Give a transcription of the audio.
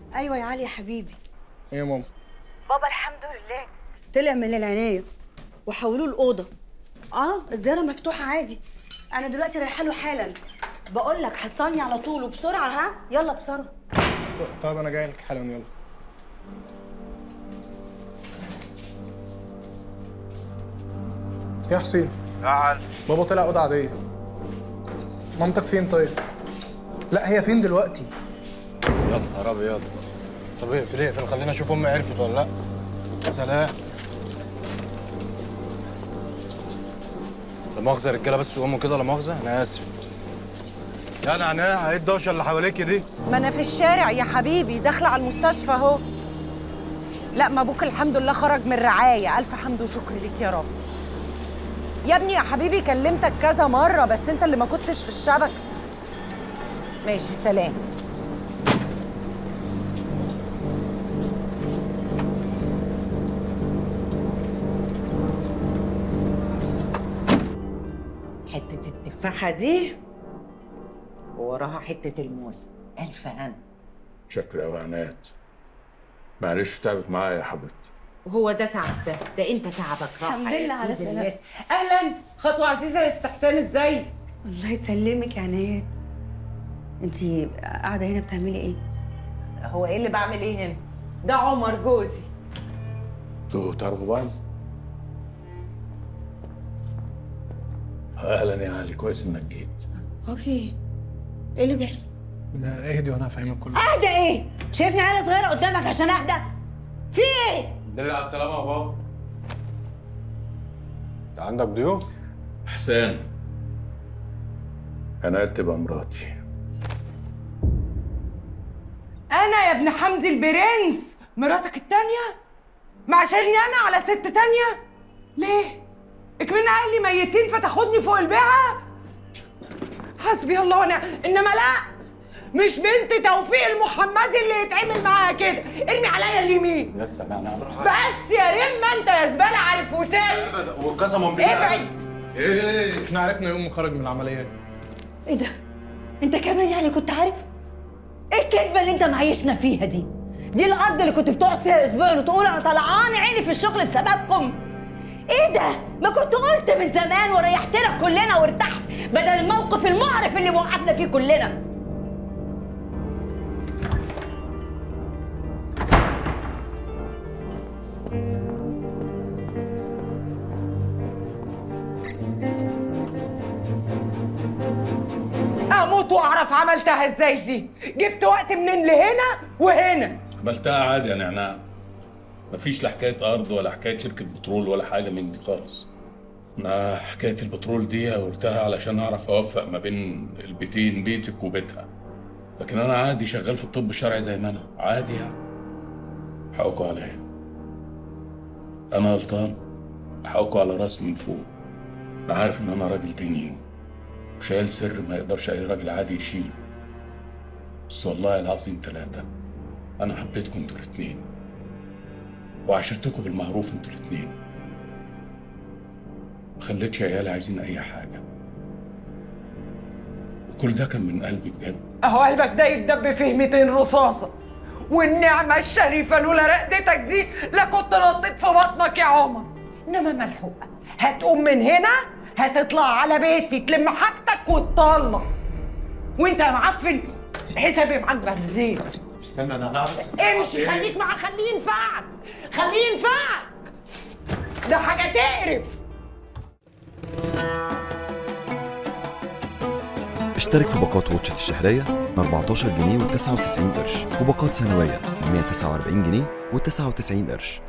ايوه يا علي يا حبيبي. ايه يا ماما؟ بابا الحمد لله طلع من العنايه وحولوه الاوضه. الزياره مفتوحه عادي. انا دلوقتي رايحه له حالا. بقول لك حصلني على طول وبسرعه. ها يلا بسرعه. طيب انا جاي لك حالا، يلا. يا حسين. يا علي. بابا طلع اوضه عاديه. مامتك فين طيب؟ لا هي فين دلوقتي؟ يا نهار ابيض. طب اقفل خلينا اشوف امي عرفت ولا لا. يا سلام. لا مؤاخذه يا رجاله، بس قوموا كده، لا مؤاخذه انا اسف. يا نعناع، ايه الدوشه اللي حواليكي دي؟ ما انا في الشارع يا حبيبي، داخله على المستشفى اهو. لا ما ابوك الحمد لله خرج من رعايه، الف حمد وشكر ليك يا رب. يا ابني يا حبيبي كلمتك كذا مره بس انت اللي ما كنتش في الشبكه. ماشي سلام. حته التفاحه دي ووراها حته الموز، الف هنا. شكرا يا عناد. معلش تعبت معايا يا حبيبتي. وهو ده تعب؟ ده انت تعبك راحه. الحمد لله على سلامتك. اهلا خطوه عزيزه يا استحسان، ازاي؟ الله يسلمك يا عناد. انتي قاعده هنا بتعملي ايه؟ هو ايه اللي بعمل ايه هنا؟ ده عمر جوزي. انتوا تعرفوا بعض؟ اهلا يا علي، كويس انك جيت. في ايه اللي بيحصل؟ لا اهدي وانا هفهمك كله. اهدى ايه؟ شايفني عيله صغيره قدامك عشان اهدى؟ في ايه؟ دليل على السلامه يا بابا. انت عندك ضيوف؟ حسين، عناد تبقى مراتي. انا يا ابن حمدي البرنس مراتك التانية؟ معشرني انا على ست تانية؟ ليه؟ اكمن اهلي ميتين فتاخدني فوق البيعة؟ حسبي الله ونعم. انما لا، مش بنت توفيق المحمدي اللي يتعمل معاها كده. ارمي عليا اليمين. يا سلام. بس يا رمة انت يا زبالة على الفوسات. وقسما بالله ابعد. ايه احنا عرفنا يوم ما خرج من العمليه. ايه ده؟ انت كمان يعني كنت عارف؟ ايه الكذبه اللي انت معيشنا فيها دي؟ دي الارض اللي كنت بتقعد فيها اسبوع وتقول انا طلعان عيني في الشغل بسببكم. ايه ده؟ ما كنت قلت من زمان وريحتنا كلنا وارتحت بدل الموقف المقرف اللي موقفنا فيه كلنا. اموت واعرف عملتها ازاي دي. جبت وقت منين لهنا وهنا؟ عملتها عادي يا نعناع. مفيش لا حكايه ارض ولا حكايه شركه بترول ولا حاجه من دي خالص. انا حكايه البترول دي قلتها علشان اعرف اوفق ما بين البيتين، بيتك وبيتها. لكن انا عادي شغال في الطب الشرعي زي ما انا عادي يعني. حقكوا عليا. انا غلطان، حقكوا على راسي من فوق. انا عارف ان انا راجل ديني وشايل سر ما يقدرش اي راجل عادي يشيله. بس والله العظيم ثلاثة، انا حبيتكم انتوا الاتنين وعاشرتكم بالمعروف انتوا الاتنين. ما خليتش عيالي عايزين اي حاجة، وكل ده كان من قلبي بجد. اهو قلبك ده يتدب فيه 200 رصاصة، والنعمة الشريفة لولا رقدتك دي لا كنت نطيت في بطنك يا عمر. انما ملحوقة، هتقوم من هنا هتطلع على بيتي تلم حاجتك وتطلع. وانت يا معفن حسابي معاك بعدين. استنى انا بس. امشي خليك مع خليه ينفعك، خليه ينفعك. ده حاجة تقرف. اشترك في باقات واتشت الشهرية ب 14 جنيه و99 قرش، وباقات سنوية ب 149 جنيه و99 قرش.